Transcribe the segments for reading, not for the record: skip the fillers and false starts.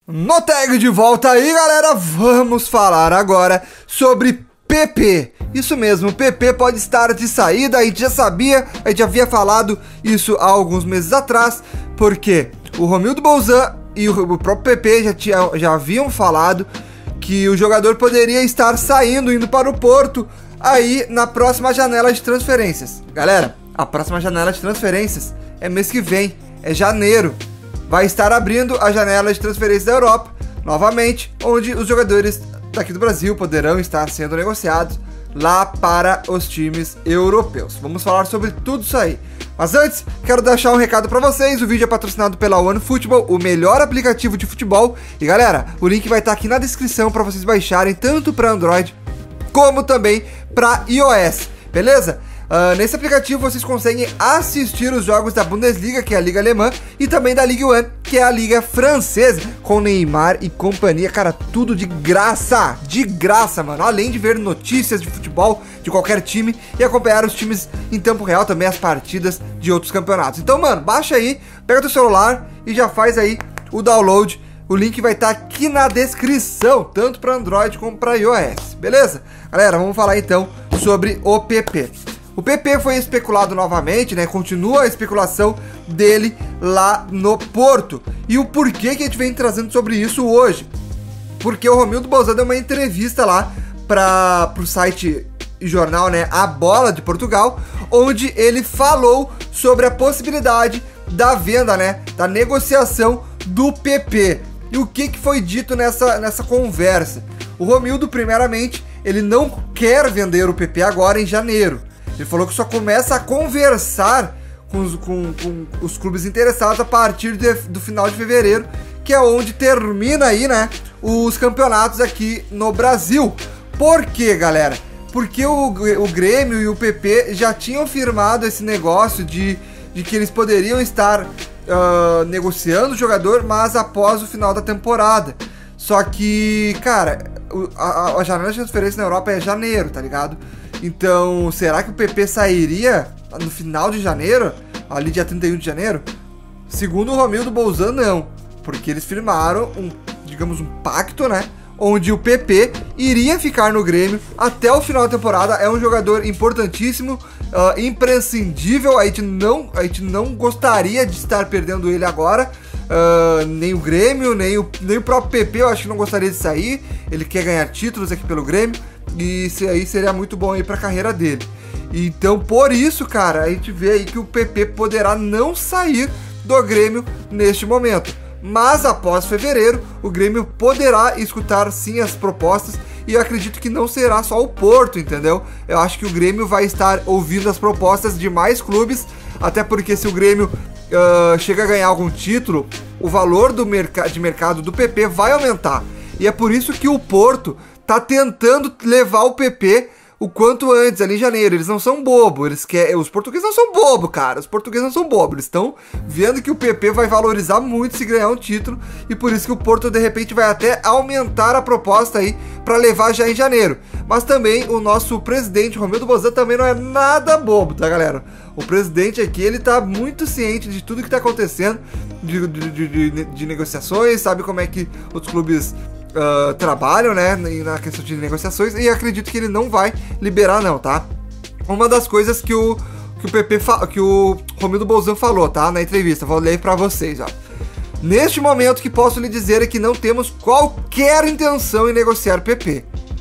No tag de volta aí, galera, vamos falar agora sobre PP. Isso mesmo, PP pode estar de saída, a gente já sabia, a gente havia falado isso há alguns meses atrás, porque o Romildo Bolzan e o próprio PP já haviam falado que o jogador poderia estar saindo, indo para o Porto, aí na próxima janela de transferências. Galera, a próxima janela de transferências é mês que vem, é janeiro. Vai estar abrindo a janela de transferência da Europa, novamente, onde os jogadores daqui do Brasil poderão estar sendo negociados lá para os times europeus. Vamos falar sobre tudo isso aí. Mas antes, quero deixar um recado para vocês. O vídeo é patrocinado pela OneFootball, o melhor aplicativo de futebol. E galera, o link vai estar aqui na descrição para vocês baixarem tanto para Android como também para iOS, beleza? Nesse aplicativo vocês conseguem assistir os jogos da Bundesliga, que é a Liga Alemã, e também da Ligue 1, que é a Liga Francesa, com Neymar e companhia. Cara, tudo de graça, mano. Além de ver notícias de futebol de qualquer time e acompanhar os times em tempo real, também as partidas de outros campeonatos. Então, mano, baixa aí, pega teu celular e já faz aí o download. O link vai estar aqui na descrição, tanto para Android como para iOS, beleza? Galera, vamos falar então sobre o PP. O PP foi especulado novamente, né? Continua a especulação dele lá no Porto. E o porquê que a gente vem trazendo sobre isso hoje? Porque o Romildo Bolzan deu uma entrevista lá para o site e jornal, né, A Bola de Portugal, onde ele falou sobre a possibilidade da venda, né, da negociação do PP. E o que foi dito nessa conversa? O Romildo, primeiramente, ele não quer vender o PP agora em janeiro. Ele falou que só começa a conversar com os clubes interessados a partir do final de fevereiro, que é onde termina aí, né, os campeonatos aqui no Brasil. Por quê, galera? Porque o Grêmio e o PP já tinham firmado esse negócio de que eles poderiam estar negociando o jogador, mas após o final da temporada. Só que, cara, a janela de transferência na Europa é janeiro, tá ligado? Então, será que o PP sairia no final de janeiro? Ali dia 31 de janeiro? Segundo o Romildo Bolzan, não. Porque eles firmaram digamos, um pacto, né? Onde o PP iria ficar no Grêmio até o final da temporada. É um jogador importantíssimo, imprescindível. A gente não gostaria de estar perdendo ele agora. Nem o Grêmio, nem o próprio PP, eu acho que não gostaria de sair. Ele quer ganhar títulos aqui pelo Grêmio. E isso aí seria muito bom aí pra carreira dele. Então, por isso, cara, a gente vê aí que o PP poderá não sair do Grêmio neste momento. Mas após fevereiro, o Grêmio poderá escutar sim as propostas. E eu acredito que não será só o Porto, entendeu? Eu acho que o Grêmio vai estar ouvindo as propostas de mais clubes. Até porque se o Grêmio chega a ganhar algum título, o valor de mercado do PP vai aumentar. E é por isso que o Porto tá tentando levar o PP o quanto antes, ali em janeiro. Eles não são bobo, os portugueses não são bobo, cara. Os portugueses não são bobo, eles estão vendo que o PP vai valorizar muito se ganhar um título, e por isso que o Porto de repente vai até aumentar a proposta aí para levar já em janeiro. Mas também o nosso presidente, Romildo Bolzan, também não é nada bobo, tá, galera? O presidente aqui, ele tá muito ciente de tudo que tá acontecendo, de negociações, sabe como é que os clubes trabalham, né, na questão de negociações, e acredito que ele não vai liberar não, tá? Uma das coisas que o Romildo Bolzan falou, tá, na entrevista, vou ler pra vocês, ó. Neste momento, que posso lhe dizer é que não temos qualquer intenção em negociar PP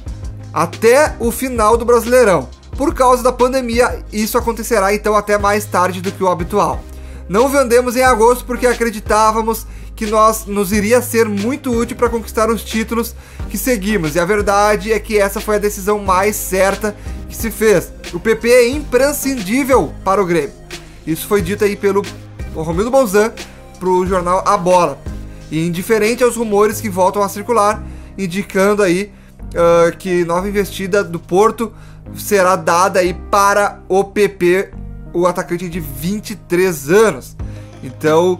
até o final do Brasileirão. Por causa da pandemia, isso acontecerá então até mais tarde do que o habitual. Não vendemos em agosto porque acreditávamos que nos iria ser muito útil para conquistar os títulos que seguimos. E a verdade é que essa foi a decisão mais certa que se fez. O PP é imprescindível para o Grêmio. Isso foi dito aí pelo Romildo Bolzan para o jornal A Bola. E indiferente aos rumores que voltam a circular, indicando aí que nova investida do Porto será dada aí para o PP, o atacante de 23 anos. Então,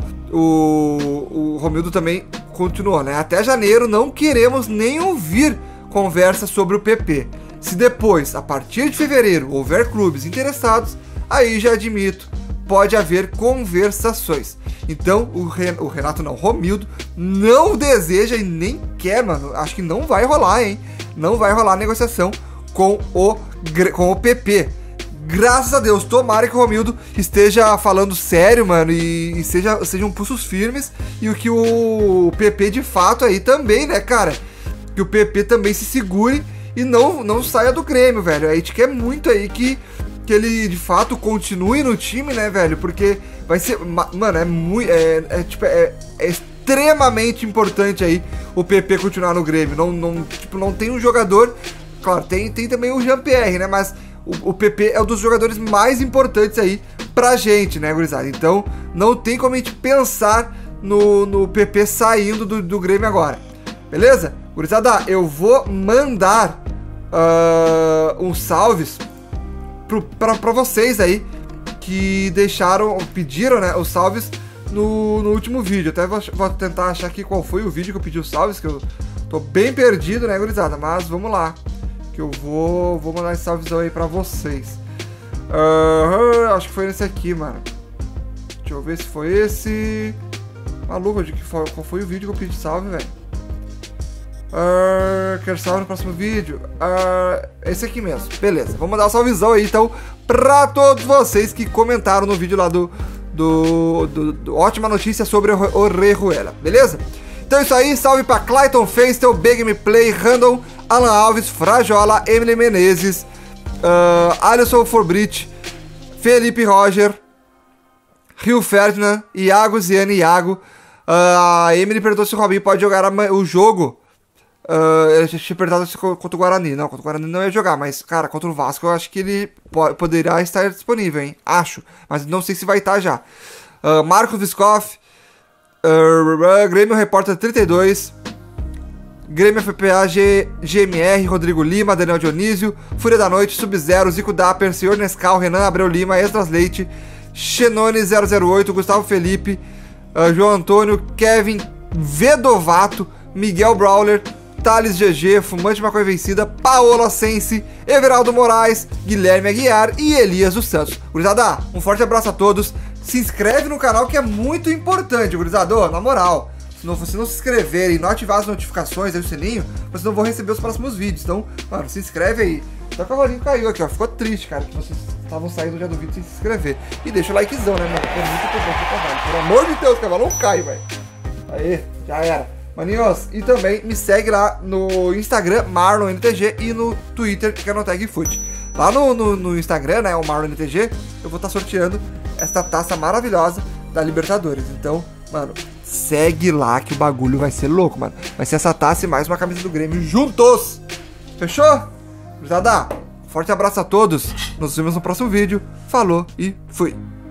o Romildo também continuou, né? Até janeiro não queremos nem ouvir conversa sobre o PP. Se depois, a partir de fevereiro, houver clubes interessados, aí já admito, pode haver conversações. Então, o Renato não, Romildo, não deseja e nem quer, mano. Acho que não vai rolar, hein? Não vai rolar negociação com o PP. Graças a Deus, tomara que o Romildo esteja falando sério, mano, e sejam pulsos firmes, e o que o PP de fato aí também, né, cara? Que o PP também se segure e não saia do Grêmio, velho. A gente quer muito aí que ele de fato continue no time, né, velho? Porque vai ser, mano, é extremamente importante aí o PP continuar no Grêmio. Não tem um jogador, claro, tem também o Jean-Pierre, né, mas o PP é um dos jogadores mais importantes aí pra gente, né, gurizada? Então, não tem como a gente pensar no PP saindo do Grêmio agora. Beleza? Gurizada, eu vou mandar uns salves pra vocês aí que pediram, né, os salves no último vídeo. Até vou tentar achar aqui qual foi o vídeo que eu pedi os salves, que eu tô bem perdido, né, gurizada? Mas vamos lá, que eu vou mandar esse salvezão aí pra vocês. Acho que foi nesse aqui, mano. Deixa eu ver se foi esse. Maluco, qual foi o vídeo que eu pedi salve, velho? Quero salve no próximo vídeo. Esse aqui mesmo. Beleza, vou mandar um salvezão aí, então, pra todos vocês que comentaram no vídeo lá do Ótima Notícia sobre o Orejuela. Beleza? Então é isso aí, salve pra Clayton Feistel, Big Gameplay, Random, Alan Alves, Frajola, Emily Menezes, Alisson Forbrit, Felipe Roger, Rio Ferdinand, Iago, Ziane, Iago. A Emily perguntou se o Robinho pode jogar o jogo. Eu tinha perguntado se contra o Guarani. Não, contra o Guarani não ia jogar, mas, cara, contra o Vasco eu acho que ele poderá estar disponível, hein? Acho, mas não sei se vai estar já. Marco Viscoff, Grêmio Repórter 32, Grêmio FPA, GMR, Rodrigo Lima, Daniel Dionísio, Fúria da Noite, Sub-Zero, Zico Dapper, Senhor Nescau, Renan Abreu Lima, Esdras Leite, Xenone 008, Gustavo Felipe, João Antônio, Kevin Vedovato, Miguel Brawler, Thales GG, Fumante Maconha Vencida, Paola Sense, Everaldo Moraes, Guilherme Aguiar e Elias dos Santos. Gurizada, um forte abraço a todos. Se inscreve no canal que é muito importante, gurizada. Na moral, se não se inscreverem e não ativar as notificações e o sininho, vocês não vão receber os próximos vídeos. Então, mano, se inscreve aí. Só que o cavalinho caiu aqui, ó. Ficou triste, cara, que vocês estavam saindo já do vídeo sem se inscrever. E deixa o likezão, né, mano? É muito importante o cavalo. Pelo amor de Deus, cavalo, não cai, velho. Aí, já era. Maninhos, e também me segue lá no Instagram, MarlonNTG, e no Twitter, que é no TagFoot. Lá no Instagram, né, o MarlonNTG, eu vou estar sorteando essa taça maravilhosa da Libertadores. Então, mano, segue lá que o bagulho vai ser louco, mano. Vai ser essa taça e mais uma camisa do Grêmio juntos. Fechou? Gurizada, forte abraço a todos. Nos vemos no próximo vídeo. Falou e fui.